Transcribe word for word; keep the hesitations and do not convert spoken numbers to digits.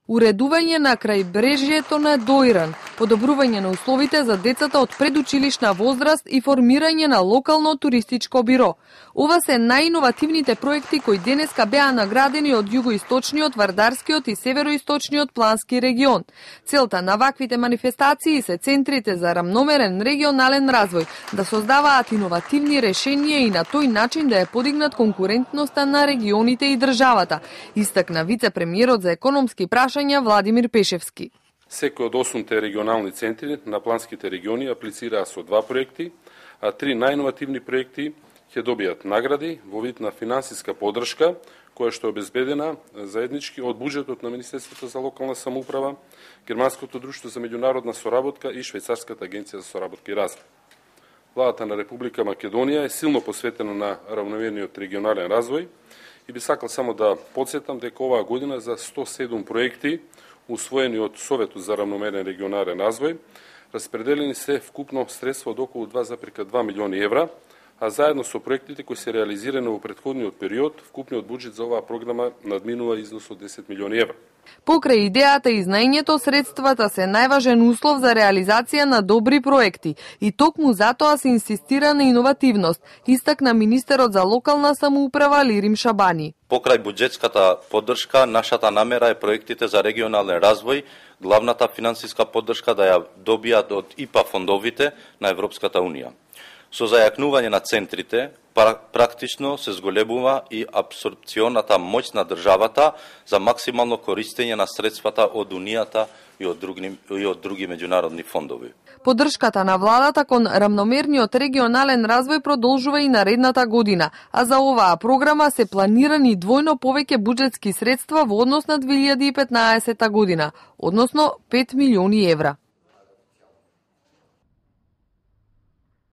уредување на крајбрежјето на Доиран, подобрување на условите за децата од предучилишна возраст и формирање на локално туристичко биро. Ова се најиновативните проекти кои денеска беа наградени од југоисточниот, вардарскиот и североисточниот плански регион. Целта на ваквите манифестации се центрите за рамномерен регионален развој, да создаваат иновативни решенија и на тој начин да ја подигнат конкурентноста на регионите и државата, истакна вице-премиерот за економски прашања Владимир Пешевски. Секој од осумте регионални центри на планските региони аплицираа со два проекти, а три најиновативни проекти ќе добијат награди во вид на финансиска поддршка, која што е обезбедена заеднички од буџетот на Министерството за локална самоуправа, Германското друштво за меѓународна соработка и Швајцарската агенција за соработка и развој. Владата на Република Македонија е силно посветена на равномерниот регионален развој и би сакал само да подсетам дека оваа година за сто седум проекти усвоени од Советот за равномерен регионален развој, распределени се вкупно средства од околу два зарез два милиони евра, а заедно со проектите кои се реализирани во претходниот период, вкупниот буџет за оваа програма надминува износ од десет милиони евра. Покрај идејата и знаењето, средствата се најважен услов за реализација на добри проекти и токму затоа се инсистира на иновативност, истакна министерот за локална самоуправа Лирим Шабани. Покрај буџетската поддршка, нашата намера е проектите за регионален развој, главната финансиска поддршка да ја добијат од И П А фондовите на Европската Унија. Со зајакнување на центрите, практично се зголемува и апсорбционата моќ на државата за максимално користење на средствата од Унијата и од други, и од други меѓународни фондови. Поддршката на владата кон рамномерниот регионален развој продолжува и наредната година, а за оваа програма се планирани двојно повеќе буџетски средства во однос на две илјади и петнаесета година, односно пет милиони евра.